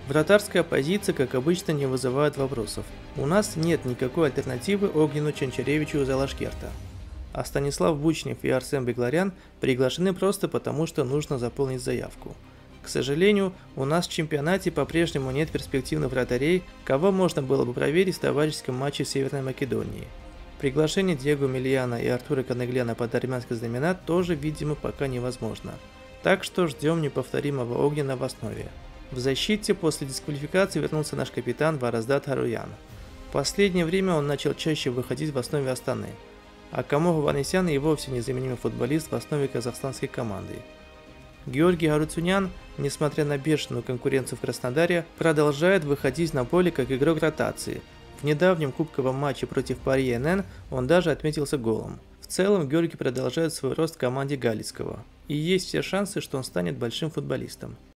Вратарская позиция, как обычно, не вызывает вопросов. У нас нет никакой альтернативы Огнену Чанчаревичу из Алашкерта. А Станислав Бучнев и Арсен Бегларян приглашены просто потому, что нужно заполнить заявку. К сожалению, у нас в чемпионате по-прежнему нет перспективных вратарей, кого можно было бы проверить в товарищеском матче в Северной Македонии. Приглашение Диего Мильяна и Артура Канегляна под армянские знамена тоже, видимо, пока невозможно. Так что ждем неповторимого Огнена в основе. В защите после дисквалификации вернулся наш капитан Вараздат Харуян. В последнее время он начал чаще выходить в основе Астаны, а Камо Ованесян и вовсе незаменимый футболист в основе казахстанской команды. Георгий Харуцунян, несмотря на бешеную конкуренцию в Краснодаре, продолжает выходить на поле как игрок ротации. В недавнем кубковом матче против Пари НН он даже отметился голом. В целом Георгий продолжает свой рост в команде Галицкого, и есть все шансы, что он станет большим футболистом.